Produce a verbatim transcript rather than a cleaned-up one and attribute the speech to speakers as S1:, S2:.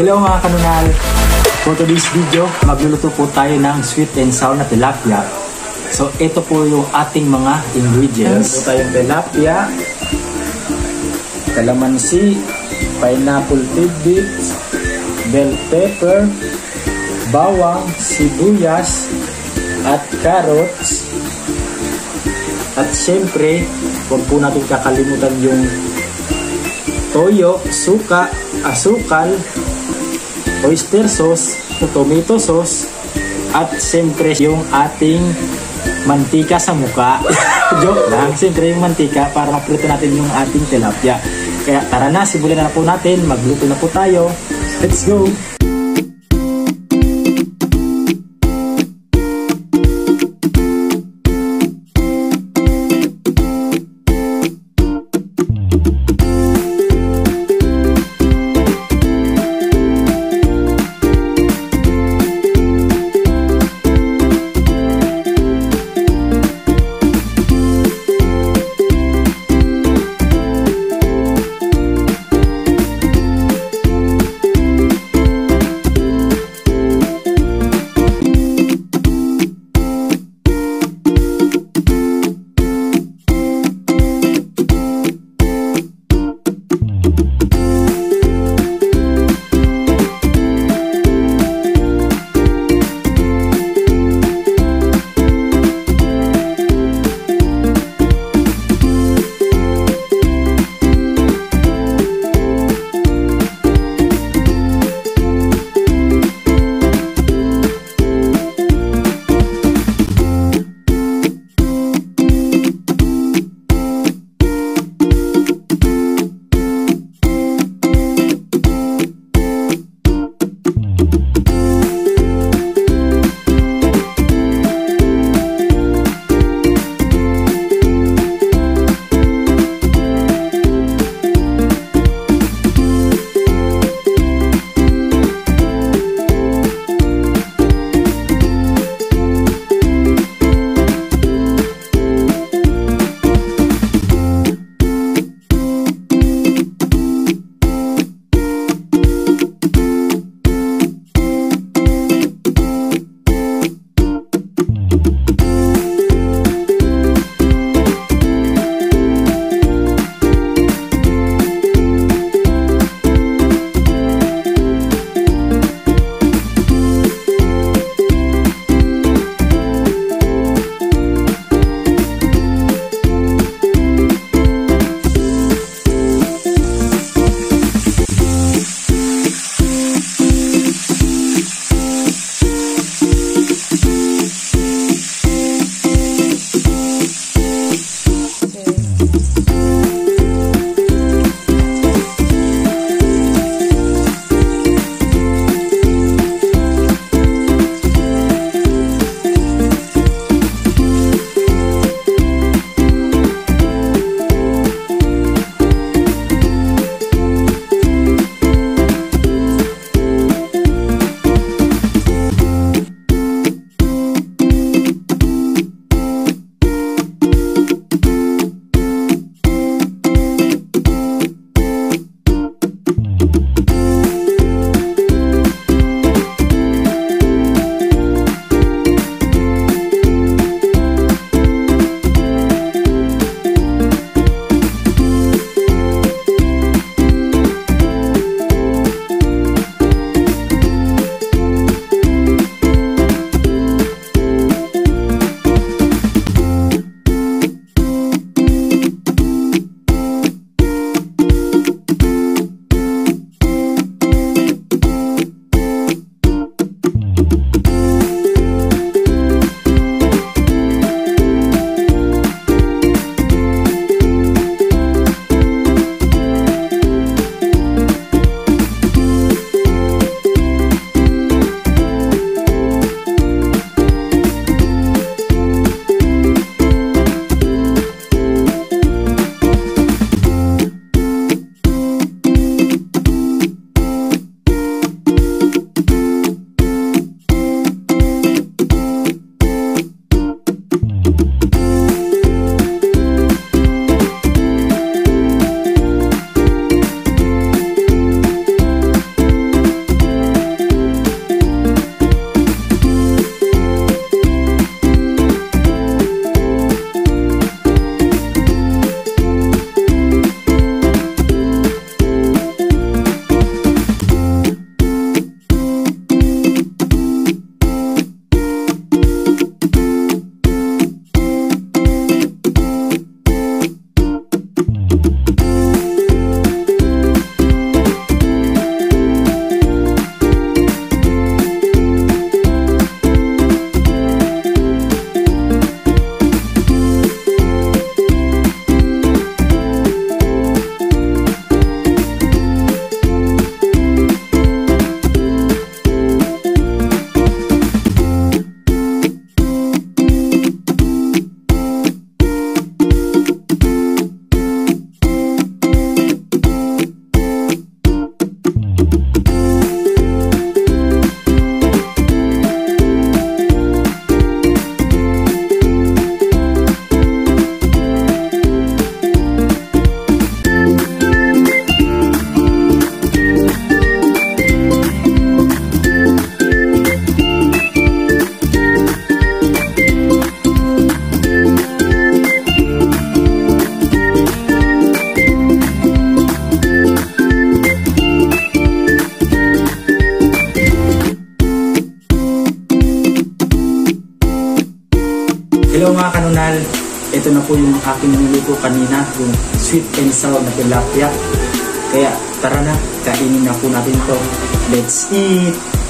S1: Hello mga kanunal! For today's video, magluluto po tayo ng sweet and sour na tilapia. So ito po yung ating mga ingredients. Ito tayong tilapia, calamansi, pineapple tidbits, bell pepper, bawang, sibuyas, at carrots. At syempre, huwag po natin kakalimutan yung toyo, suka, asukal, oyster sauce, tomato sauce, at syempre yung ating mantika sa muka. Joke lang, syempre yung mantika para maprito natin yung ating tilapia. Kaya tara na, simulan na po natin, magluto na po tayo. Let's go! So mga kanunal, ito na po yung aking niluto kanina, yung sweet and sour na tilapia. Kaya tara na, kainin na po natin to. Let's eat!